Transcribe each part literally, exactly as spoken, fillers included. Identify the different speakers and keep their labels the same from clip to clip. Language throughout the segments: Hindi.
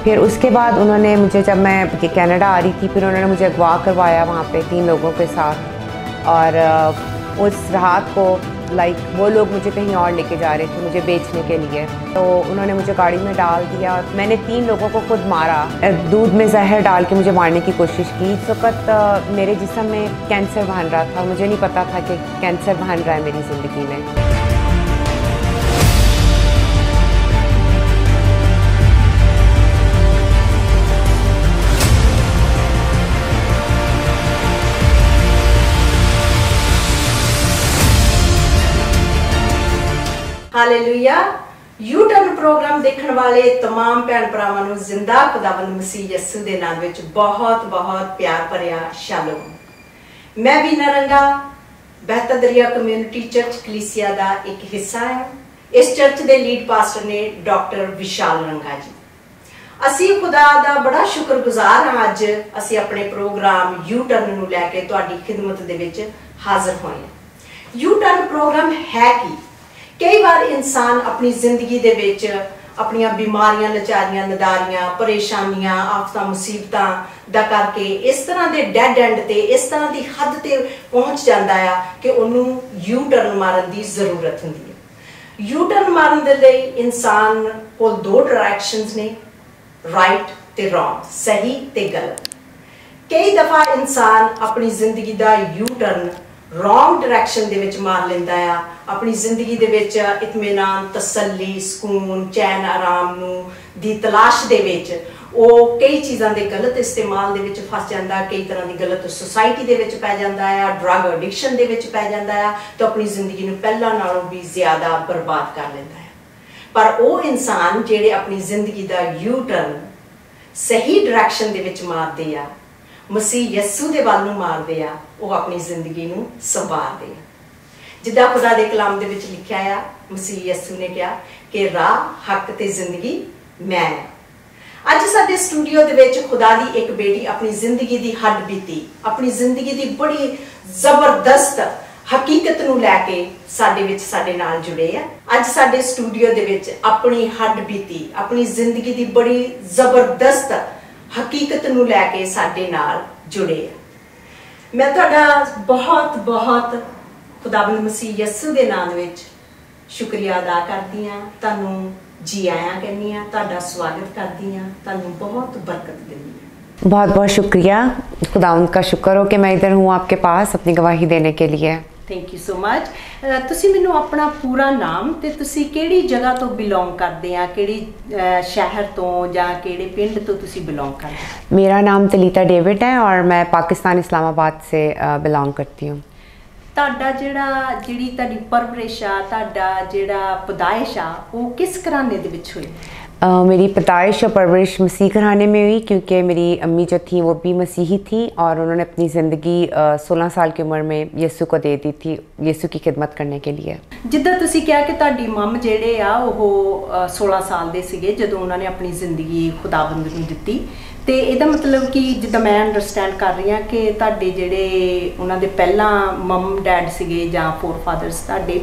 Speaker 1: फिर उसके बाद उन्होंने मुझे, जब मैं कनाडा आ रही थी, फिर उन्होंने मुझे अगवा करवाया वहाँ पे तीन लोगों के साथ। और उस रात को लाइक वो लोग मुझे कहीं और लेके जा रहे थे मुझे बेचने के लिए, तो उन्होंने मुझे गाड़ी में डाल दिया। मैंने तीन लोगों को खुद मारा, दूध में जहर डाल के मुझे मारने की कोशिश की। इस वक्त मेरे जिस्म में कैंसर बन रहा था, मुझे नहीं पता था कि कैंसर बन रहा है मेरी ज़िंदगी में।
Speaker 2: हालेलुया। यू टर्न प्रोग्राम देखने वाले तमाम भैन भरावां नूं जिंदा खुदावंद मसीह यस्सु दे नाम विच बहुत बहुत प्यार भरिया शालोम। मैं भी नरंगा बेहतर दरिया कम्यूनिटी चर्च कलीसिया दा एक हिस्सा है। इस चर्च दे लीड पास्टर ने डॉक्टर विशाल रंगा जी। असी खुदा दा बड़ा शुक्रगुजार हां, अज असी अपने प्रोग्राम यू टर्न नूं लैके तुहाडी खिदमत दे विच हाजिर होए हां। यू टर्न प्रोग्राम है की कई बार इंसान अपनी जिंदगी दे विच अपनी बीमारियां, लाचारियां, नदारियां, परेशानियां, आफतां, मुसीबतां दा करके इस तरह के डैड एंड ते इस तरह की हद ते पहुंच जाता है कि उन्होंने यू टर्न मारन की जरूरत होंदी है। यू टर्न मारन दे लई इंसान को दो डायरैक्शंस ने, राइट ते रॉन्ग, सही ते गलत। कई दफा इंसान अपनी जिंदगी का यू टर्न रॉन्ग डायरैक्शन दे विच मार लेंदा है, अपनी जिंदगी दे विच इत्मीनान, तसल्ली, सुकून, चैन, आराम नूं दी तलाश दे विच वो कई चीज़ां दे गलत इस्तेमाल दे विच फस जांदा, कई तरह की गलत सोसाइटी दे विच पै जांदा है, ड्रग एडिक्शन दे विच पै जांदा है, तो अपनी जिंदगी नूं पहलां नालों भी ज़्यादा बर्बाद कर लैंदा है। पर वो इंसान जिहड़े अपनी जिंदगी का यू टर्न सही डायरैक्शन दे विच मारदे आ, मसीह यस्सु दे वल नूं मारदे आ, वो अपनी जिंदगी नूं संवारदे आ। जिद्दां खुदा दे कलाम दे विच लिखिआ आ, मसीह यस्सु ने कहा कि राह, हक ते जिंदगी मैं। अज साडे स्टूडियो दे विच खुदा दी एक बेटी अपनी जिंदगी दी हड्ड बीती, अपनी जिंदगी दी बड़ी जबरदस्त हकीकत नूं लैके साडे विच साडे नाल जुड़े आ। अज साडे स्टूडियो दे विच अपनी हड्ड बीती, अपनी जिंदगी दी बड़ी जबरदस्त हकीकत नूं लैके साडे नाल जुड़े आ। मैं तुहाडा बहुत बहुत खुदावंद मसीह यस्सु दे नाम विच शुक्रिया अदा करदी हां, तुहानूं जी आया कहनी हां, तुहाडा स्वागत करदी हां, तुहानूं बहुत बरकत दिंदी हां।
Speaker 1: बहुत बहुत शुक्रिया, खुदावंद का शुक्र हो कि मैं इधर हूँ आपके पास अपनी गवाही देने के लिए।
Speaker 2: Thank you so much. तुसी मैनू अपना पूरा नाम ते तुसी केड़ी जगह तो बिलोंग करदे आ, केड़ी शहर तो जां केड़े पिंड तो तुसी बिलोंग करदे?
Speaker 1: मेरा नाम तलीता डेविड है और मैं पाकिस्तान इस्लामाबाद से बिलोंग करती हूँ।
Speaker 2: तुहाडा जिहड़ा जिहड़ी तुहाडी परवरिश आ, तुहाडा जिहड़ा पैदाइश आ, वो किस घराने दे विच होई?
Speaker 1: Uh, मेरी पैदाइश और परवरिश मसीह घराने में हुई, क्योंकि मेरी अम्मी जो थी वो भी मसीही थी और उन्होंने अपनी ज़िंदगी सोलह साल की उम्र में यीशु को दे दी थी, यीशु की खिदमत करने के लिए।
Speaker 2: जिद्दां तुसी कहा कि तुहाडी मम जिहड़े आ वो सोलह साल दे सीगे जदों उन्होंने अपनी ज़िंदगी खुदावंद नूं दित्ती, ते इहदा मतलब कि जिद्दां मैं अंडरस्टैंड कर रही हां कि तुहाडे जिहड़े उन्हां दे पहिलां मम डैड सीगे जां फोर फादर्स तुहाडे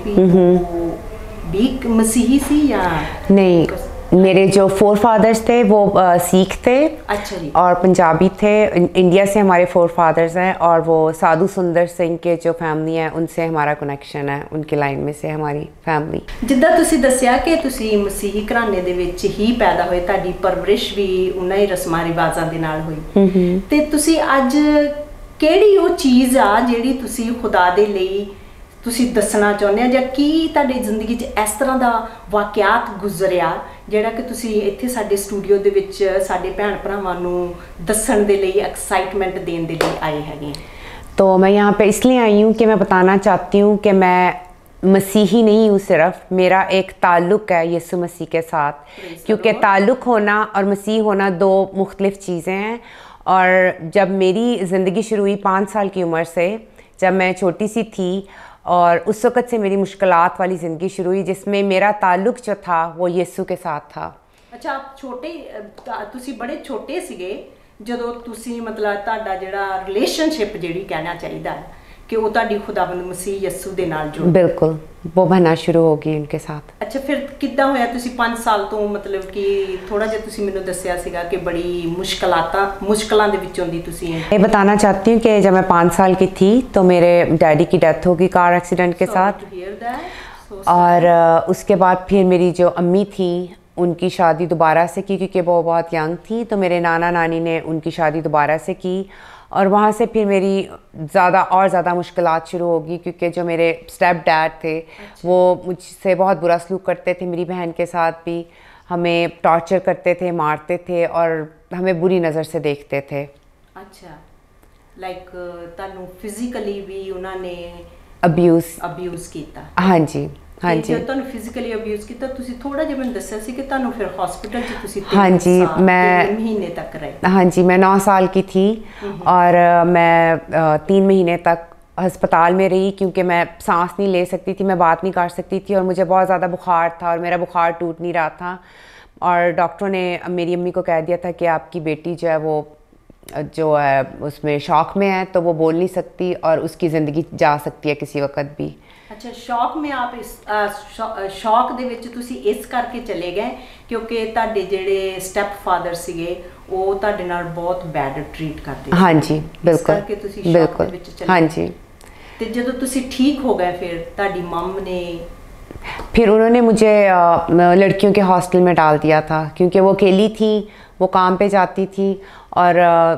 Speaker 2: भी भी मसीही सी या
Speaker 1: नहीं? मेरे जो फोर फादर्स थे वो आ, सिख थे।
Speaker 2: अच्छा जी।
Speaker 1: और पंजाबी थे। इंडिया से हमारे फोर फादर्स हैं और वो साधु सुंदर सिंह के जो फैमिली है उनसे हमारा कनेक्शन है, उनकी लाइन में से हमारी फैमिली।
Speaker 2: जिद्दां तुसी दस्सिया कि तुसी मसीही घराने दे विच ही पैदा होए, तुहाडी परवरिश भी उन्हां ही रस्मां रिवाजां दे नाल होई, ते तुसी अज किहड़ी वो चीज़ आ जिहड़ी तुसी खुदा दे लई तुसी दसना चाहुंदे हो, जां की तुहाडी जिंदगी च इस तरह दा वाकियात गुजरिया जिहड़ा कि तुसी इत्थे साडे स्टूडियो दे विच साडे भैन भरावां नूं दस्सण दे लई, एक्साइटमेंट देण दे लई आए हैगे?
Speaker 1: तो मैं यहाँ पे इसलिए आई हूँ कि मैं बताना चाहती हूँ कि मैं मसीही नहीं हूँ सिर्फ, मेरा एक ताल्लुक़ है यीशु मसीह के साथ, क्योंकि ताल्लुक़ होना और मसीह होना दो मुख्तलिफ़ चीज़ें हैं। और जब मेरी ज़िंदगी शुरू हुई पाँच साल की उम्र से, जब मैं छोटी सी थी, और उस वक़्त से मेरी मुश्किलात वाली ज़िंदगी शुरू हुई जिसमें मेरा ताल्लुक़ जो था वो यीशु के साथ था।
Speaker 2: अच्छा, आप छोटे तुसी बड़े छोटे सीगे जदों तुसी मतलब तुहाडा जिहड़ा रिलेशनशिप जिहड़ी कहना चाहिदा कि वो ताड़ी खुदावंद मसीह यस्सु दे नाल जुड़
Speaker 1: बिल्कुल वो बनना शुरू होगी उनके साथ।
Speaker 2: अच्छा फिर किद्दां होया तुसी पाँच साल तो मतलब कि थोड़ा जिहा तुसी मैनूं दस्सिया सीगा कि बड़ी मुश्किलातां मुश्किलां दे विचों दी तुसी
Speaker 1: मैं बताना चाहती हूँ कि जब मैं पाँच साल की थी तो मेरे डैडी की डेथ हो गई कार एक्सीडेंट के साथ, और उसके बाद फिर मेरी जो अम्मी थी उनकी शादी दोबारा से की क्योंकि वो बहुत यंग थी, तो मेरे नाना नानी ने उनकी शादी दोबारा से की, और वहाँ से फिर मेरी ज़्यादा और ज़्यादा मुश्किलात शुरू होगी क्योंकि जो मेरे स्टेप डैड थे अच्छा। वो मुझसे बहुत बुरा सलूक करते थे, मेरी बहन के साथ भी हमें टॉर्चर करते थे, मारते थे और हमें बुरी नज़र से देखते थे।
Speaker 2: अच्छा लाइक तानू फिजिकली भी उन्होंने
Speaker 1: अब्यूज़
Speaker 2: अब्यूज़ किया?
Speaker 1: हाँ जी हाँ जी।
Speaker 2: जो तुम फिजिकली अब्यूज़ किया तुसी थोड़ा जिहा मैनूं दस्सिया सी कि तुहानूं फिर हॉस्पिटल च तुसी
Speaker 1: हाँ जी मैं
Speaker 2: महीने तक रहे?
Speaker 1: हाँ जी मैं नौ साल की थी और मैं तीन महीने तक अस्पताल में रही क्योंकि मैं सांस नहीं ले सकती थी, मैं बात नहीं कर सकती थी और मुझे बहुत ज़्यादा बुखार था और मेरा बुखार टूट नहीं रहा था, और डॉक्टरों ने मेरी अम्मी को कह दिया था कि आपकी बेटी जो है वो जो है उसमें शॉक में है, तो वो बोल नहीं सकती और उसकी ज़िंदगी जा सकती है किसी वक्त भी।
Speaker 2: अच्छा शौक में आप इस शौक दे विच तुसी इस करके चले गए क्योंकि तुहाडे जिहड़े स्टैप फादर सीगे वो तुहाडे नाल बहुत बैड ट्रीट करते?
Speaker 1: हाँ जी बिल्कुल
Speaker 2: करके तुसी शौक दे विच चले?
Speaker 1: हाँ जी।
Speaker 2: ते जदों तुसी ठीक हो गए फिर तुहाडी मम ने
Speaker 1: फिर उन्होंने मुझे लड़कियों के हॉस्टल में डाल दिया था क्योंकि वो अकेली थी, वो काम पे जाती थी, और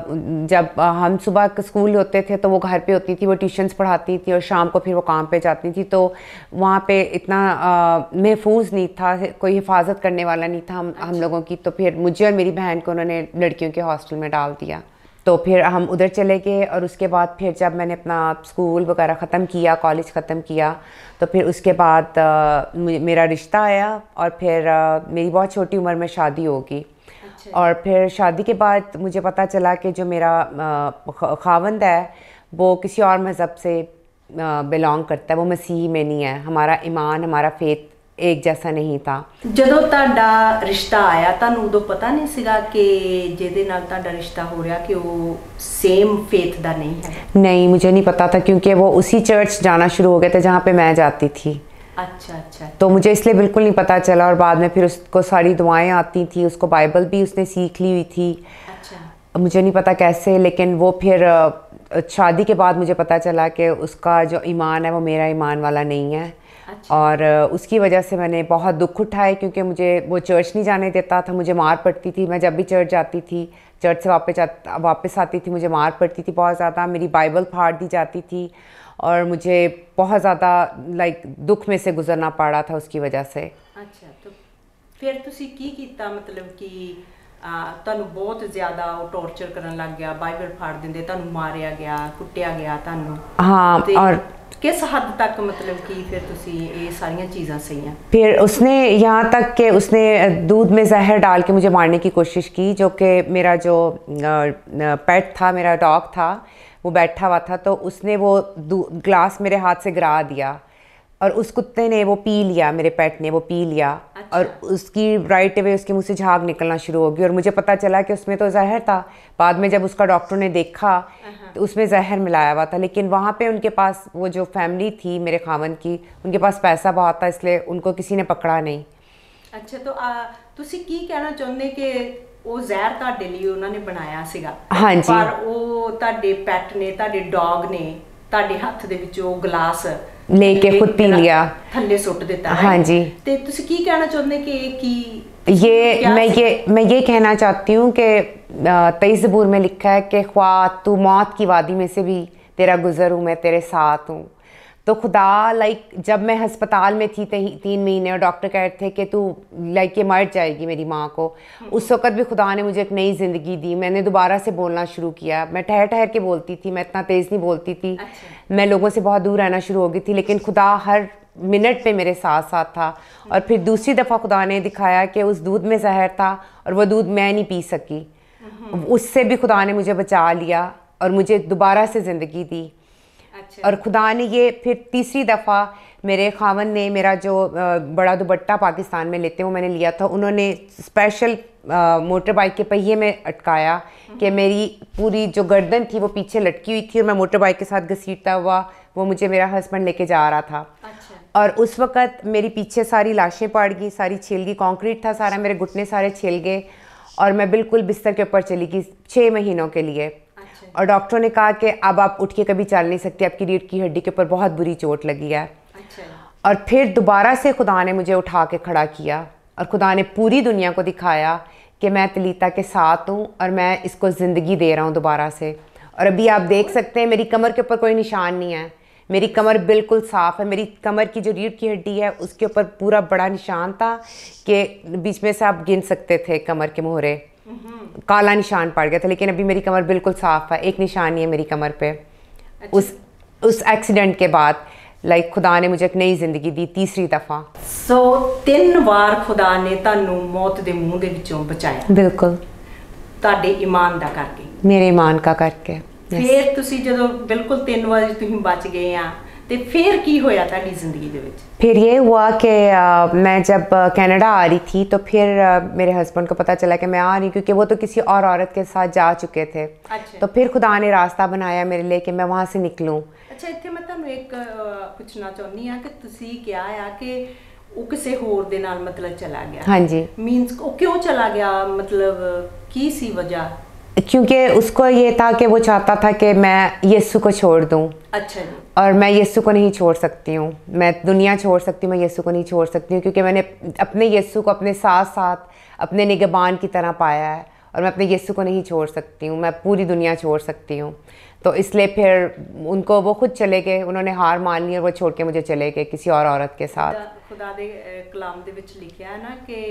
Speaker 1: जब हम सुबह स्कूल होते थे तो वो घर पे होती थी, वो ट्यूशन्स पढ़ाती थी और शाम को फिर वो काम पे जाती थी, तो वहाँ पे इतना महफूज नहीं था, कोई हिफाजत करने वाला नहीं था हम अच्छा। हम लोगों की, तो फिर मुझे और मेरी बहन को उन्होंने लड़कियों के हॉस्टल में डाल दिया, तो फिर हम उधर चले गए। और उसके बाद फिर जब मैंने अपना स्कूल वगैरह ख़त्म किया, कॉलेज ख़त्म किया, तो फिर उसके बाद आ, मेरा रिश्ता आया और फिर आ, मेरी बहुत छोटी उम्र में शादी होगी। अच्छा। और फिर शादी के बाद मुझे पता चला कि जो मेरा खावंद है वो किसी और मज़हब से बिलोंग करता है, वो मसीह में नहीं है, हमारा ईमान हमारा फेथ एक जैसा नहीं था।
Speaker 2: जदों तुहाडा रिश्ता आया तुहानूं उदों पता नहीं सीगा कि जिहदे नाल तुहाडा रिश्ता हो रहा कि वो सेम फेथ दा नहीं है?
Speaker 1: नहीं मुझे नहीं पता था क्योंकि वो उसी चर्च जाना शुरू हो गए थे जहाँ पे मैं जाती थी।
Speaker 2: अच्छा अच्छा।
Speaker 1: तो मुझे इसलिए बिल्कुल नहीं पता चला, और बाद में फिर उसको सारी दुआएं आती थी, उसको बाइबल भी उसने सीख ली हुई थी। अच्छा। मुझे नहीं पता कैसे, लेकिन वो फिर शादी के बाद मुझे पता चला कि उसका जो ईमान है वो मेरा ईमान वाला नहीं है। अच्छा। और उसकी वजह से मैंने बहुत दुख उठाए क्योंकि मुझे वो चर्च नहीं जाने देता था, मुझे मार पड़ती थी, मैं जब भी चर्च जाती थी, चर्च से वापस वापस आती थी मुझे मार पड़ती थी बहुत ज़्यादा, मेरी बाइबल फाड़ दी जाती थी और मुझे बहुत ज़्यादा लाइक दुख में से गुजरना पड़ा था उसकी वजह से।
Speaker 2: अच्छा तो फिर तुसी की कीता, मतलब कि तुहानूं बहुत ज़्यादा वो टॉर्चर करन लग गया, बाइबल फाड़ दिंदे, तुहानूं मारिया गया, कुट्टिया गया तुहानूं?
Speaker 1: हाँ। और
Speaker 2: किस हद तक मतलब कि फिर तुसी ये सारियां चीज़ां सहियां?
Speaker 1: फिर उसने यहाँ तक कि उसने दूध में जहर डाल के मुझे मारने की कोशिश की, जो कि मेरा जो पेट था, मेरा डॉग था, वो बैठा हुआ था, तो उसने वो ग्लास मेरे हाथ से गिरा दिया और उस कुत्ते ने वो पी लिया, मेरे पेट ने वो पी लिया। अच्छा। और उसकी राइट वे उसके मुँह से झाग निकलना शुरू हो गई और मुझे पता चला कि उसमें तो जहर था। बाद में जब उसका डॉक्टर ने देखा तो उसमें जहर मिलाया हुआ था, लेकिन वहाँ पे उनके पास वो जो फैमिली थी मेरे खावन की, उनके पास पैसा बहुत था, इसलिए उनको किसी ने पकड़ा नहीं।
Speaker 2: अच्छा तो तुसी की कहना चाਹੁੰਦੇ कि वो जहर ਤੁਹਾਡੇ ਲਈ ਉਹਨਾਂ ਨੇ ਬਣਾਇਆ ਸੀਗਾ?
Speaker 1: हाँ जी।
Speaker 2: पर ਉਹ ਤੁਹਾਡੇ ਪੈਟ ਨੇ, ਤੁਹਾਡੇ ਡੌਗ ਨੇ ਤੁਹਾਡੇ ਹੱਥ ਦੇ ਵਿੱਚ ਉਹ ਗਲਾਸ
Speaker 1: लेके खुद पी लिया,
Speaker 2: थल्ले सुट देता है।
Speaker 1: हाँ जी।
Speaker 2: ते तुसी की कहना चाਹੁੰਦੇ कि कि
Speaker 1: ये मैं ये मैं ये कहना चाहती हूँ कि तेईस ज़बूर में लिखा है कि ख्वा तू मौत की वादी में से भी तेरा गुजर हूँ, मैं तेरे साथ हूँ। तो खुदा लाइक जब मैं हस्पताल में थी तीन महीने और डॉक्टर कह रहे थे कि तू लाइक ये मर जाएगी मेरी माँ को, उस वक़्त भी खुदा ने मुझे एक नई ज़िंदगी दी। मैंने दोबारा से बोलना शुरू किया, मैं ठहर ठहर के बोलती थी, मैं इतना तेज़ नहीं बोलती थी। अच्छा। मैं लोगों से बहुत दूर रहना शुरू हो गई थी, लेकिन खुदा हर मिनट पे मेरे साथ साथ था। और फिर दूसरी दफ़ा खुदा ने दिखाया कि उस दूध में जहर था और वो दूध मैं नहीं पी सकी, उससे भी खुदा ने मुझे बचा लिया और मुझे दोबारा से ज़िंदगी दी। अच्छा। और खुदा ने ये फिर तीसरी दफ़ा मेरे खावन ने मेरा जो बड़ा दुपट्टा पाकिस्तान में लेते हैं वो मैंने लिया था, उन्होंने स्पेशल मोटर बाइक के पहिए में अटकाया कि मेरी पूरी जो गर्दन थी वो पीछे लटकी हुई थी और मैं मोटर बाइक के साथ घसीटता हुआ वो मुझे मेरा हस्बैंड लेके जा रहा था।
Speaker 2: अच्छा।
Speaker 1: और उस वक़्त मेरी पीछे सारी लाशें पड़ गई, सारी छिल गई, कंक्रीट था सारा, मेरे घुटने सारे छिल गए और मैं बिल्कुल बिस्तर के ऊपर चली गई छः महीनों के लिए।
Speaker 2: अच्छा।
Speaker 1: और डॉक्टरों ने कहा कि अब आप उठ के कभी चल नहीं सकती, आपकी रीढ़ की हड्डी के ऊपर बहुत बुरी चोट लगी है।
Speaker 2: अच्छा।
Speaker 1: और फिर दोबारा से खुदा ने मुझे उठा के खड़ा किया और खुदा ने पूरी दुनिया को दिखाया कि मैं तलीता के साथ हूँ और मैं इसको ज़िंदगी दे रहा हूँ दोबारा से। और अभी आप देख सकते हैं मेरी कमर के ऊपर कोई निशान नहीं है, मेरी कमर बिल्कुल साफ़ है। मेरी कमर की जो रीढ़ की हड्डी है उसके ऊपर पूरा बड़ा निशान था कि बीच में से आप गिन सकते थे कमर के मोहरे, काला निशान पड़ गया था, लेकिन अभी मेरी कमर बिल्कुल साफ़ है, एक निशान नहीं है मेरी कमर पे।
Speaker 2: अच्छा।
Speaker 1: उस उस एक्सीडेंट के बाद लाइक खुदा ने मुझे एक नई ज़िंदगी दी तीसरी दफ़ा।
Speaker 2: सो तीन बार खुदा ने ਤੁਹਾਨੂੰ मौत के मुंह के विचों बचाया।
Speaker 1: बिल्कुल
Speaker 2: ਤੁਹਾਡੇ ईमान ਦਾ करके,
Speaker 1: मेरे ईमान का करके।
Speaker 2: फिर ਤੁਸੀਂ ਜਦੋਂ बिल्कुल तीन बार ਤੁਸੀਂ बच गए आ तो फिर की होया ਤੁਹਾਡੀ ज़िंदगी ਦੇ ਵਿੱਚ?
Speaker 1: फिर ये हुआ कि आ, मैं जब कनाडा आ रही थी तो फिर आ, मेरे हस्बैंड को पता चला कि मैं आ रही हूँ, क्योंकि वो तो किसी और औरत के साथ जा चुके थे।
Speaker 2: अच्छा।
Speaker 1: तो फिर खुदा ने रास्ता बनाया मेरे लिए कि मैं वहाँ से निकलूँ।
Speaker 2: अच्छा, ਇੱਥੇ मैं ਤੁਹਾਨੂੰ एक ਪੁੱਛਣਾ ਚਾਹੁੰਦੀ ਆ ਕਿ ਤੁਸੀਂ ਕਿਹਾ ਆ ਕਿ ਉਹ ਕਿਸੇ ਹੋਰ ਦੇ ਨਾਲ मतलब चला गया।
Speaker 1: हाँ जी।
Speaker 2: मीन्स वो क्यों चला गया, मतलब की सी वजह?
Speaker 1: क्योंकि उसको ये था कि वो चाहता था कि मैं यीशु को छोड़ दूँ।
Speaker 2: अच्छा जी।
Speaker 1: और मैं यीशु को नहीं छोड़ सकती हूँ, मैं दुनिया छोड़ सकती हूँ, मैं यीशु को नहीं छोड़ सकती हूँ, क्योंकि मैंने अपने यीशु को अपने साथ साथ अपने निगहबान की तरह पाया है और मैं अपने यीशु को नहीं छोड़ सकती हूँ, मैं पूरी दुनिया छोड़ सकती हूँ। तो इसलिए फिर उनको वो खुद चले गए, उन्होंने हार मान ली और वो छोड़ के मुझे चले गए किसी और औरत के साथ।
Speaker 2: खुदा दे कलाम दे विच लिखिया है ना कि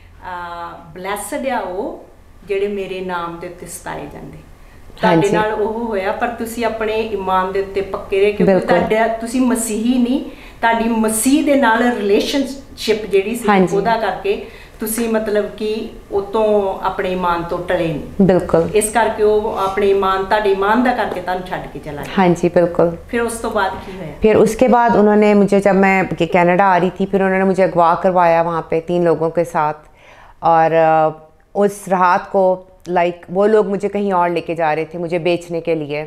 Speaker 2: ब्लैसड आ वो ਜਿਹੜੇ ਮੇਰੇ ਨਾਮ ਦੇ ਉੱਤੇ ਸਤਾਏ ਜਾਂਦੇ। ਤੁਹਾਡੇ ਨਾਲ ਉਹ ਹੋਇਆ, ਪਰ ਤੁਸੀਂ ਆਪਣੇ ਈਮਾਨ ਦੇ ਉੱਤੇ ਪੱਕੇ ਰਹੇ, ਕਿਉਂਕਿ ਤੁਹਾਡਾ ਤੁਸੀਂ ਮਸੀਹੀ ਨਹੀਂ, ਤੁਹਾਡੀ ਮਸੀਹ ਦੇ ਨਾਲ ਰਿਲੇਸ਼ਨਸ਼ਿਪ ਜਿਹੜੀ ਸੀ ਉਹਦਾ ਕਰਕੇ ਤੁਸੀਂ मतलब कि ਉਤੋਂ ਆਪਣੇ ਈਮਾਨ ਤੋਂ ਟਲੇ ਨਹੀਂ।
Speaker 1: ਬਿਲਕੁਲ।
Speaker 2: ਇਸ ਕਰਕੇ ਉਹ ਆਪਣੇ ਈਮਾਨ ਤੁਹਾਡੇ ਈਮਾਨ ਦਾ ਕਰਕੇ ਤੁਹਾਨੂੰ ਛੱਡ ਕੇ चला गया।
Speaker 1: हाँ जी बिल्कुल।
Speaker 2: फिर उस तो बाद की होया?
Speaker 1: फिर उसके बाद उन्होंने मुझे, जब मैं कनाडा आ रही थी, फिर उन्होंने मुझे अगवा करवाया वहाँ पे तीन लोगों के साथ। और उस रात को लाइक वो लोग मुझे कहीं और लेके जा रहे थे मुझे बेचने के लिए।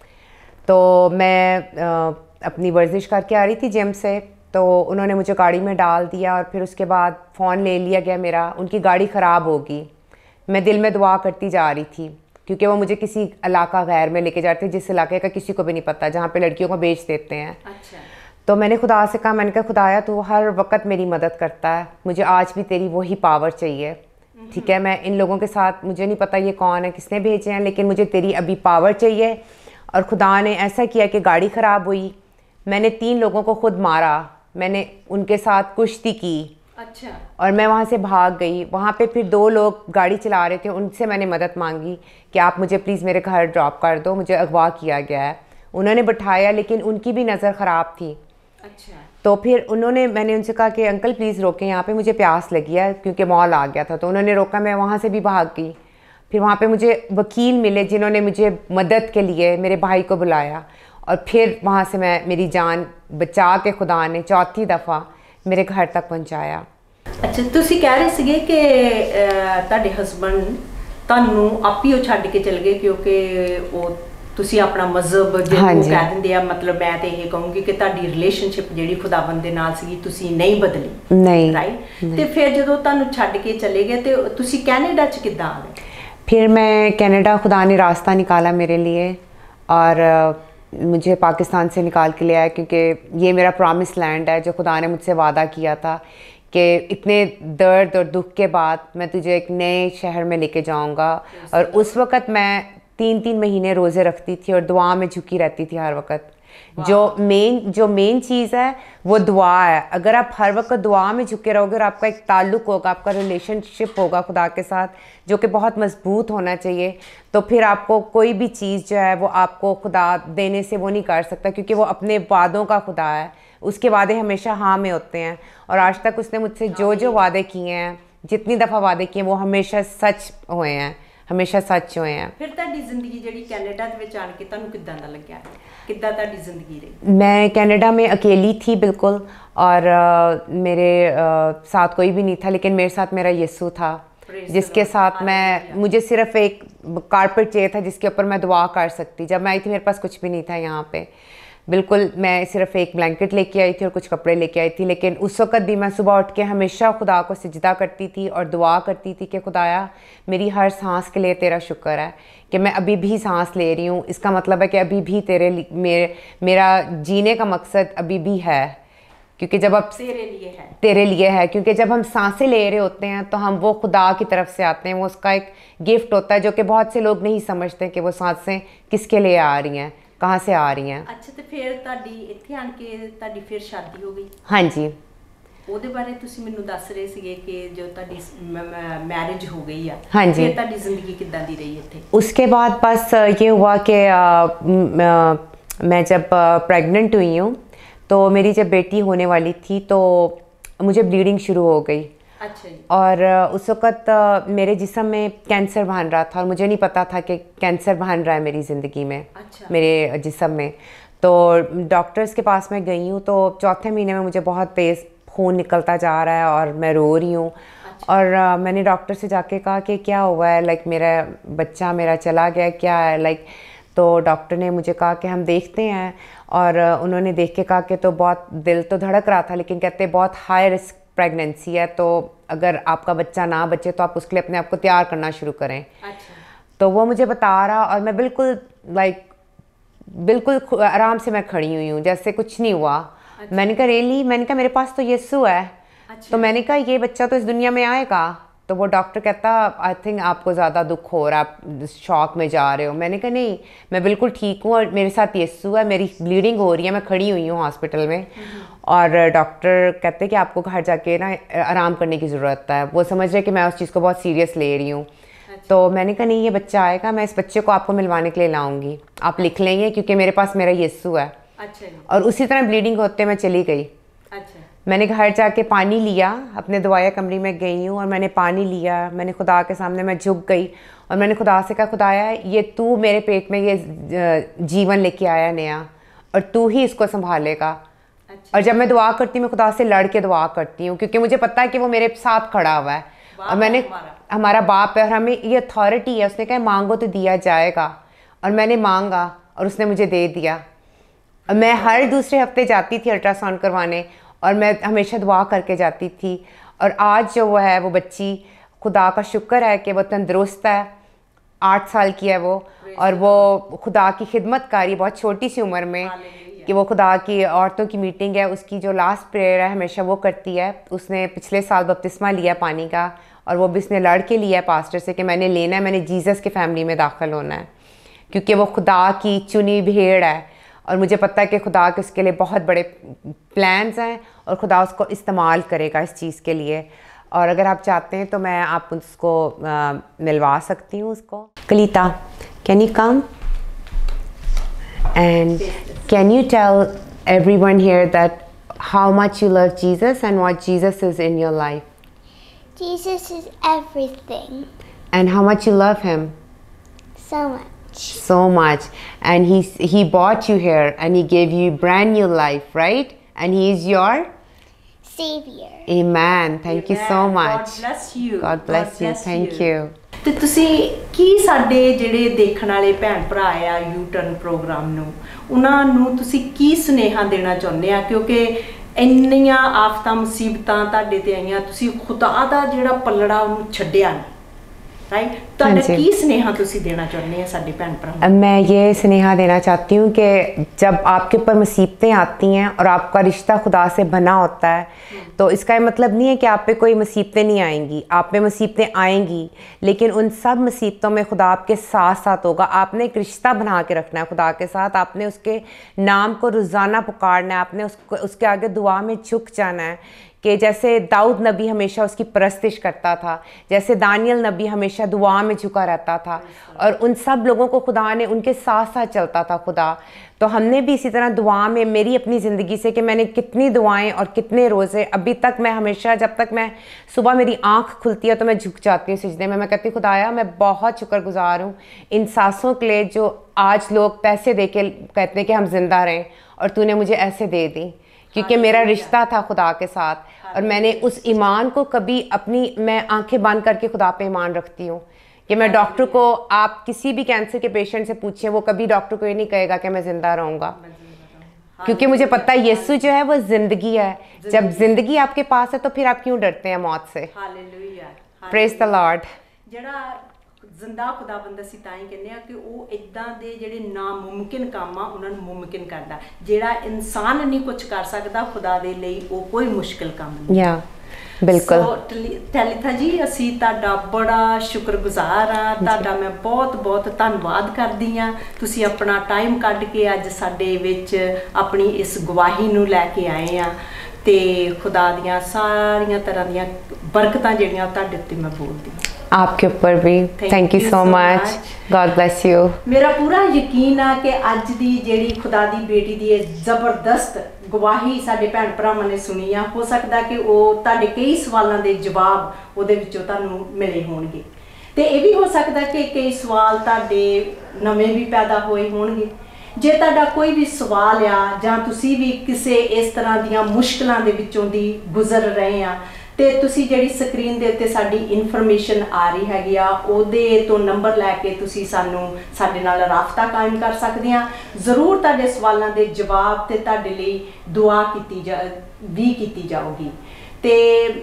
Speaker 1: तो मैं आ, अपनी वर्जिश करके आ रही थी जिम से, तो उन्होंने मुझे गाड़ी में डाल दिया और फिर उसके बाद फ़ोन ले लिया गया मेरा। उनकी गाड़ी ख़राब होगी, मैं दिल में दुआ करती जा रही थी, क्योंकि वो मुझे किसी इलाका गैर में लेके जाते, जिस इलाके का किसी को भी नहीं पता, जहाँ पे लड़कियों को बेच देते हैं।
Speaker 2: अच्छा।
Speaker 1: तो मैंने खुदा से कहा, मैंने कहा खुदाया तू हर वक्त मेरी मदद करता है, मुझे आज भी तेरी वही पावर चाहिए। ठीक है, मैं इन लोगों के साथ, मुझे नहीं पता ये कौन है, किसने भेजे हैं, लेकिन मुझे तेरी अभी पावर चाहिए। और खुदा ने ऐसा किया कि गाड़ी ख़राब हुई, मैंने तीन लोगों को खुद मारा, मैंने उनके साथ कुश्ती की।
Speaker 2: अच्छा।
Speaker 1: और मैं वहाँ से भाग गई। वहाँ पे फिर दो लोग गाड़ी चला रहे थे, उनसे मैंने मदद मांगी कि आप मुझे प्लीज़ मेरे घर ड्रॉप कर दो, मुझे अगवा किया गया है। उन्होंने बिठाया, लेकिन उनकी भी नज़र ख़राब थी।
Speaker 2: अच्छा।
Speaker 1: तो फिर उन्होंने, मैंने उनसे कहा कि अंकल प्लीज़ रोकें, यहाँ पे मुझे प्यास लगी है, क्योंकि मॉल आ गया था। तो उन्होंने रोका, मैं वहाँ से भी भाग गई। फिर वहाँ पे मुझे वकील मिले जिन्होंने मुझे मदद के लिए मेरे भाई को बुलाया, और फिर वहाँ से मैं, मेरी जान बचा के खुदा ने चौथी दफ़ा मेरे घर तक पहुँचाया।
Speaker 2: अच्छा, ਤੁਸੀਂ कह रहे ਸੀਗੇ कि ਤੁਹਾਡੇ ਹਸਬੰਡ ਤੁਹਾਨੂੰ ਆਪ ਹੀ ਉਹ ਛੱਡ ਕੇ ਚਲ ਗਏ, ਕਿਉਂਕਿ ਉਹ ਤੁਸੀਂ ਆਪਣਾ ਮਜ਼ਹਬ ਜਿਹਨੂੰ ਕਹਿ ਦਿੰਦੇ ਆ, मतलब मैं तो ਇਹ ਕਹੂੰਗੀ ਕਿ ਤੁਹਾਡੀ ਰਿਲੇਸ਼ਨਸ਼ਿਪ ਜਿਹੜੀ ਖੁਦਾਵੰਦ ਦੇ ਨਾਲ ਸੀ ਤੁਸੀਂ ਨਹੀਂ ਬਦਲੀ।
Speaker 1: ਨਹੀਂ।
Speaker 2: ਰਾਈਟ। ਤੇ ਫਿਰ ਜਦੋਂ ਤੁਹਾਨੂੰ ਛੱਡ ਕੇ ਚਲੇ ਗਏ ਤੇ ਤੁਸੀਂ ਕੈਨੇਡਾ ਚ ਕਿੱਦਾਂ ਆ ਗਏ?
Speaker 1: फिर मैं कनाडा, खुदा ने रास्ता निकाला मेरे लिए और मुझे पाकिस्तान से निकाल के ले आया, क्योंकि ये मेरा प्रॉमिस लैंड है, जो खुदा ने मुझसे वादा किया था कि इतने दर्द और दुख के बाद मैं तुझे एक नए शहर में लेके जाऊंगा। और उस वक़्त मैं तीन तीन महीने रोज़े रखती थी और दुआ में झुकी रहती थी हर वक्त। जो मेन जो मेन चीज़ है वो दुआ है। अगर आप हर वक्त दुआ में झुके रहोगे और आपका एक ताल्लुक़ होगा, आपका रिलेशनशिप होगा खुदा के साथ, जो कि बहुत मजबूत होना चाहिए, तो फिर आपको कोई भी चीज़ जो है वो आपको खुदा देने से वो नहीं कर सकता, क्योंकि वो अपने वादों का खुदा है। उसके वादे हमेशा हाँ में होते हैं, और आज तक उसने मुझसे जो जो वादे किए हैं, जितनी दफ़ा वादे किए, वो हमेशा सच हुए हैं, हमेशा सच हुए हैं।
Speaker 2: फिर ਤੁਹਾਡੀ ਜ਼ਿੰਦਗੀ ਜਿਹੜੀ ਕੈਨੇਡਾ ਦੇ ਵਿੱਚ ਆਣ ਕੇ ਤੁਹਾਨੂੰ ਕਿੱਦਾਂ ਦਾ ਲੱਗਿਆ, किद्दां ਤੁਹਾਡੀ ਜ਼ਿੰਦਗੀ रही?
Speaker 1: मैं कनाडा में अकेली थी बिल्कुल, और आ, मेरे आ, साथ कोई भी नहीं था, लेकिन मेरे साथ मेरा यीशु था, जिसके साथ मैं, मुझे सिर्फ एक कारपेट चाहिए था जिसके ऊपर मैं दुआ कर सकती। जब मैं आई थी मेरे पास कुछ भी नहीं था यहाँ पे, बिल्कुल मैं सिर्फ़ एक ब्लैंकेट लेके आई थी और कुछ कपड़े लेके आई थी, लेकिन उस वक़्त भी मैं सुबह उठ के हमेशा खुदा को सिजदा करती थी और दुआ करती थी कि खुदाया मेरी हर सांस के लिए तेरा शुक्र है कि मैं अभी भी सांस ले रही हूँ। इसका मतलब है कि अभी भी तेरे मेरे मेरा जीने का मकसद अभी भी है, क्योंकि जब आप
Speaker 2: तेरे लिए है
Speaker 1: तेरे लिए है क्योंकि जब हम सांसें ले रहे होते हैं तो हम वो खुदा की तरफ से आते हैं, वो उसका एक गिफ्ट होता है जो कि बहुत से लोग नहीं समझते कि वो सांसें किसके लिए आ रही हैं, कहाँ से आ रही हैं।
Speaker 2: अच्छा, तो फिर ਤੁਹਾਡੀ ਇੱਥੇ ਆਣ ਕੇ ਤੁਹਾਡੀ ਫਿਰ शादी हो गई?
Speaker 1: हाँ जी।
Speaker 2: ਉਹਦੇ ਬਾਰੇ ਤੁਸੀਂ ਮੈਨੂੰ ਦੱਸ ਰਹੇ ਸੀਗੇ ਕਿ जो ਤੁਹਾਡੀ मैरिज हो गई है,
Speaker 1: हाँ जी,
Speaker 2: फिर ਤੁਹਾਡੀ ਜ਼ਿੰਦਗੀ ਕਿੱਦਾਂ ਦੀ ਰਹੀ ਇੱਥੇ?
Speaker 1: उसके बाद बस ये हुआ कि मैं जब प्रेग्नेंट हुई हूँ तो मेरी जब बेटी होने वाली थी तो मुझे ब्लीडिंग शुरू हो गई।
Speaker 2: अच्छा जी।
Speaker 1: और उस वक़्त मेरे जिस्म में कैंसर बन रहा था और मुझे नहीं पता था कि कैंसर बन रहा है मेरी ज़िंदगी में। अच्छा। मेरे जिस्म में। तो डॉक्टर्स के पास मैं गई हूँ तो चौथे महीने में मुझे बहुत तेज़ खून निकलता जा रहा है और मैं रो रही हूँ। अच्छा। और uh, मैंने डॉक्टर से जाके कहा कि क्या हुआ है, लाइक मेरा बच्चा मेरा चला गया क्या है, लाइक तो डॉक्टर ने मुझे कहा कि हम देखते हैं। और उन्होंने देख के कहा कि तो बहुत दिल तो धड़क रहा था, लेकिन कहते बहुत हाई रिस्क प्रेगनेंसी है, तो अगर आपका बच्चा ना बचे तो आप उसके लिए अपने आप को तैयार करना शुरू करें। अच्छा। तो वो मुझे बता रहा और मैं बिल्कुल लाइक बिल्कुल आराम से मैं खड़ी हुई हूँ जैसे कुछ नहीं हुआ। अच्छा। मैंने कहा रेली, मैंने कहा मेरे पास तो यीशु है। अच्छा। तो मैंने कहा ये बच्चा तो इस दुनिया में आएगा। तो वो डॉक्टर कहता आई थिंक आपको ज़्यादा दुख हो रहा है, आप शॉक में जा रहे हो। मैंने कहा नहीं, मैं बिल्कुल ठीक हूँ और मेरे साथ यीशु है, मेरी ब्लीडिंग हो रही है, मैं खड़ी हुई हूँ हॉस्पिटल में। और डॉक्टर कहते कि आपको घर जाके ना आराम करने की ज़रूरत है। वो समझ रहे कि मैं उस चीज़ को बहुत सीरियस ले रही हूँ। अच्छा। तो मैंने कहा नहीं, ये बच्चा आएगा, मैं इस बच्चे को आपको मिलवाने के लिए लाऊंगी, आप लिख लेंगे क्योंकि मेरे पास मेरा यीशु है। अच्छा। और उसी तरह ब्लीडिंग होते मैं चली गई। अच्छा। मैंने घर जाके पानी लिया, अपने दुआया कमरे में गई हूँ और मैंने पानी लिया, मैंने खुदा के सामने मैं झुक गई और मैंने खुदा से कहा खुदाया ये तू मेरे पेट में ये जीवन लेके आया नया और तू ही इसको संभालेगा। अच्छा। और जब मैं दुआ करती हूँ मैं खुदा से लड़ के दुआ करती हूँ क्योंकि मुझे पता है कि वो मेरे साथ खड़ा हुआ है और मैंने हमारा, हमारा बाप है और हमें ये अथॉरिटी है। उसने कहा मांगो तो दिया जाएगा और मैंने मांगा और उसने मुझे दे दिया। और मैं हर दूसरे हफ्ते जाती थी अल्ट्रासाउंड करवाने और मैं हमेशा दुआ करके जाती थी। और आज जो वो है वो बच्ची, खुदा का शुक्र है कि वो तंदुरुस्त है, आठ साल की है वो और वो खुदा की खिदमत कर रही है बहुत छोटी सी उम्र में कि वो खुदा की औरतों की मीटिंग है, उसकी जो लास्ट प्रेयर है हमेशा वो करती है। उसने पिछले साल बपतिस्मा लिया पानी का और वो भी उसने लड़ के लिया है पास्टर से कि मैंने लेना है, मैंने जीसस की फैमिली में दाखिल होना है क्योंकि वो खुदा की चुनी भेड़ है और मुझे पता है कि खुदा के उसके लिए बहुत बड़े प्लान्स हैं और खुदा उसको इस्तेमाल करेगा इस चीज़ के लिए। और अगर आप चाहते हैं तो मैं आप उसको आ, मिलवा सकती हूँ उसको। Kalita, can you come and can you tell everyone here that how much you love Jesus and what Jesus is in your life?
Speaker 3: Jesus is everything.
Speaker 1: And how much you love him?
Speaker 3: So much.
Speaker 1: So much. And he he brought you here and he gave you brand new life, right? And he is your
Speaker 3: Savior.
Speaker 1: Amen. Thank you so much.
Speaker 2: God bless you.
Speaker 1: God bless you. Thank you.
Speaker 2: ਤੇ ਤੁਸੀਂ ਕੀ ਸਾਡੇ ਜਿਹੜੇ ਦੇਖਣ ਵਾਲੇ ਭੈਣ ਭਰਾ ਆ ਯੂ ਟਰਨ ਪ੍ਰੋਗਰਾਮ ਨੂੰ, ਉਹਨਾਂ ਨੂੰ ਤੁਸੀਂ ਕੀ ਸੁਨੇਹਾ ਦੇਣਾ ਚਾਹੁੰਦੇ ਆ ਕਿਉਂਕਿ ਇੰਨੀਆਂ ਆਫਤਾਂ ਮੁਸੀਬਤਾਂ ਤੁਹਾਡੇ ਤੇ ਆਈਆਂ, ਤੁਸੀਂ ਖੁਦਾ ਦਾ ਜਿਹੜਾ ਪੱਲੜਾ ਉਹਨੂੰ ਛੱਡਿਆ ਨਹੀਂ, राइट? तो की स्नेहा तुसी देना चाहते हैं साडे भैन भरा?
Speaker 1: मैं ये स्नेहा देना चाहती हूँ कि जब आपके ऊपर मुसीबतें आती हैं और आपका रिश्ता खुदा से बना होता है तो इसका मतलब नहीं है कि आप पे कोई मुसीबतें नहीं आएंगी, आप पे मुसीबतें आएंगी, लेकिन उन सब मुसीबतों में खुदा आपके साथ साथ होगा। आपने एक रिश्ता बना के रखना है खुदा के साथ, आपने उसके नाम को रोज़ाना पुकारना है, आपने उसको उसके आगे दुआ में झुक जाना है कि जैसे दाऊद नबी हमेशा उसकी परस्तिश करता था, जैसे दानियल नबी हमेशा दुआ में झुका रहता था और उन सब लोगों को खुदा ने उनके साथ साथ चलता था खुदा। तो हमने भी इसी तरह दुआ में, मेरी अपनी ज़िंदगी से कि मैंने कितनी दुआएं और कितने रोज़े, अभी तक मैं हमेशा जब तक मैं सुबह मेरी आँख खुलती है तो मैं झुक जाती हूँ सिजदे में। मैं कहती हूँ खुदाया मैं बहुत शुक्रगुजार हूँ इन सांसों के लिए जो आज लोग पैसे दे के कहते हैं कि हम जिंदा रहें और तूने मुझे ऐसे दे दी क्योंकि मेरा रिश्ता था खुदा के साथ और मैंने उस ईमान को कभी अपनी, मैं आंखें बंद करके खुदा पे ईमान रखती हूँ कि मैं डॉक्टर को, आप किसी भी कैंसर के पेशेंट से पूछें वो कभी डॉक्टर को ये नहीं कहेगा कि मैं ज़िंदा रहूँगा, क्योंकि मुझे पता है यीशु जो है वो जिंदगी है। जब जिंदगी आपके पास है तो फिर आप क्यों डरते हैं मौत से?
Speaker 2: Hallelujah,
Speaker 1: praise the Lord.
Speaker 2: ਜਿਹੜਾ ਜ਼ਿੰਦਾ ਖੁਦਾਵੰਦ ਅਸੀਂ ਤਾਂ ਹੀ ਕਹਿੰਦੇ ਆ ਕਿ ਉਹ ਇਦਾਂ ਦੇ ਜਿਹੜੇ ਨਾਮੁਮਕਿਨ ਕੰਮ ਆ ਉਹਨਾਂ ਨੂੰ ਮੁਮਕਿਨ ਕਰਦਾ। ਜਿਹੜਾ ਇਨਸਾਨ ਨਹੀਂ ਕੁਝ ਕਰ ਸਕਦਾ, ਖੁਦਾ ਦੇ ਲਈ ਉਹ ਕੋਈ ਮੁਸ਼ਕਿਲ ਕੰਮ ਨਹੀਂ।
Speaker 1: ਯਾ ਬਿਲਕੁਲ।
Speaker 2: ਸੋ ਟੈਲੀਥਾ ਜੀ, ਅਸੀਂ ਤੁਹਾਡਾ ਬੜਾ ਸ਼ੁਕਰਗੁਜ਼ਾਰ ਆ, ਤੁਹਾਡਾ ਮੈਂ ਬਹੁਤ ਬਹੁਤ ਧੰਨਵਾਦ ਕਰਦੀ ਆ। ਤੁਸੀਂ ਆਪਣਾ ਟਾਈਮ ਕੱਢ ਕੇ ਅੱਜ ਸਾਡੇ ਵਿੱਚ ਆਪਣੀ ਇਸ ਗਵਾਹੀ ਨੂੰ ਲੈ ਕੇ ਆਏ ਆ ਤੇ ਖੁਦਾ ਦੀਆਂ ਸਾਰੀਆਂ ਤਰ੍ਹਾਂ ਦੀਆਂ ਬਰਕਤਾਂ ਜਿਹੜੀਆਂ ਤੁਹਾਡੇ ਉੱਤੇ मैं बोलती हूँ।
Speaker 1: आपके ऊपर भी thank you so much, God bless you.
Speaker 2: मेरा पूरा यकीन है कि अज दी जेड़ी खुदा दी बेटी दी जबरदस्त गवाही साडे भैन भरावां ने सुनी आ, हो सकदा कि वो तुहाडे कई सवालों के जवाब उहदे विचों तुहानूं मिले होणगे ते इह भी हो सकदा कि कई सवाल तुहाडे नवें भी पैदा होए होणगे। जे तुहाडा कोई भी सवाल आ जां तुसीं भी किसी इस तरह दीयां मुश्किलां दे विचों दी गुजर रहे आ ਤੇ ਤੁਸੀਂ ਜਿਹੜੀ ਸਕਰੀਨ ਦੇ ਉੱਤੇ ਸਾਡੀ ਇਨਫੋਰਮੇਸ਼ਨ ਆ ਰਹੀ ਹੈਗੀ ਆ ਉਹਦੇ ਤੋਂ ਨੰਬਰ ਲੈ ਕੇ ਤੁਸੀਂ ਸਾਨੂੰ ਸਾਡੇ ਨਾਲ ਰਾਬਤਾ ਕਾਇਮ ਕਰ ਸਕਦੇ ਆ। ਜ਼ਰੂਰ ਤੁਹਾਡੇ ਸਵਾਲਾਂ ਦੇ ਜਵਾਬ ਤੇ ਤੁਹਾਡੇ ਲਈ ਦੁਆ ਕੀਤੀ ਜਾ ਵੀ ਕੀਤੀ ਜਾਊਗੀ। ਤੇ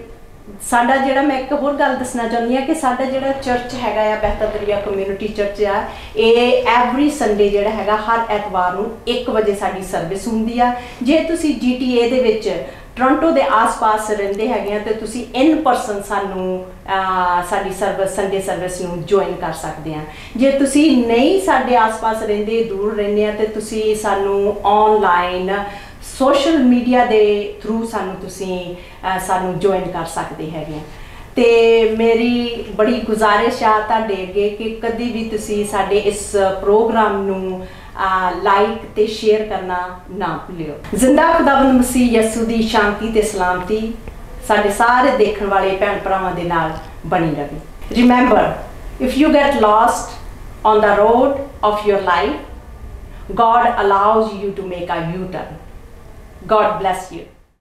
Speaker 2: ਸਾਡਾ ਜਿਹੜਾ ਮੈਂ ਇੱਕ ਹੋਰ ਗੱਲ ਦੱਸਣਾ ਚਾਹੁੰਦੀ ਆ ਕਿ ਸਾਡਾ ਜਿਹੜਾ ਚਰਚ ਹੈਗਾ ਆ ਬਹਿਤਾ ਦਰਿਆ ਕਮਿਊਨਿਟੀ ਚਰਚ ਆ, ਇਹ ਐਵਰੀ ਸੰਡੇ ਜਿਹੜਾ ਹੈਗਾ ਹਰ ਐਤਵਾਰ ਨੂੰ ਇੱਕ ਵਜੇ ਸਾਡੀ ਸਰਵਿਸ ਹੁੰਦੀ ਆ। ਜੇ ਤੁਸੀਂ ਜੀ ਟੀ ਏ ਦੇ ਵਿੱਚ ਟੋਰਾਂਟੋ ਦੇ ਆਸ-ਪਾਸ ਰਹਿੰਦੇ ਹੈਗੇ ਆ ਤੇ ਤੁਸੀਂ ਇਨ ਪਰਸਨ ਸਾਨੂੰ ਸਾਡੀ ਸਰਵਿਸ ਸੰਡੇ ਸਰਵਿਸ ਨੂੰ ਜੁਆਇਨ ਕਰ ਸਕਦੇ ਆ। ਜੇ ਤੁਸੀਂ ਨਹੀਂ ਸਾਡੇ ਆਸ-ਪਾਸ ਰਹਿੰਦੇ, ਦੂਰ ਰਹਿੰਦੇ ਆ ਤੇ ਤੁਸੀਂ ਸਾਨੂੰ ਆਨਲਾਈਨ ਸੋਸ਼ਲ ਮੀਡੀਆ ਦੇ ਥਰੂ ਸਾਨੂੰ ਤੁਸੀਂ ਸਾਨੂੰ ਜੁਆਇਨ ਕਰ ਸਕਦੇ ਹੈਗੇ ਆ। ਤੇ ਮੇਰੀ ਬੜੀ ਗੁਜ਼ਾਰਿਸ਼ ਆ ਤੁਹਾਡੇ ਅੱਗੇ ਕਿ ਕਦੀ ਵੀ ਤੁਸੀਂ ਸਾਡੇ ਇਸ ਪ੍ਰੋਗਰਾਮ ਨੂੰ ਲਾਈਕ ਤੇ ਸ਼ੇਅਰ ਕਰਨਾ ਨਾ ਭੁੱਲਿਓ। ਜ਼ਿੰਦਾ ਖੁਦਾਵੰਦ ਮਸੀਹ ਯਿਸੂ ਦੀ ਸ਼ਾਂਤੀ ਤੇ ਸਲਾਮਤੀ ਸਾਡੇ ਸਾਰੇ ਦੇਖਣ ਵਾਲੇ ਭੈਣ ਭਰਾਵਾਂ ਦੇ ਨਾਲ ਬਣੀ ਰਹੇ। Remember, if you get lost on the road of your life, God allows you to make a U-turn. God bless you.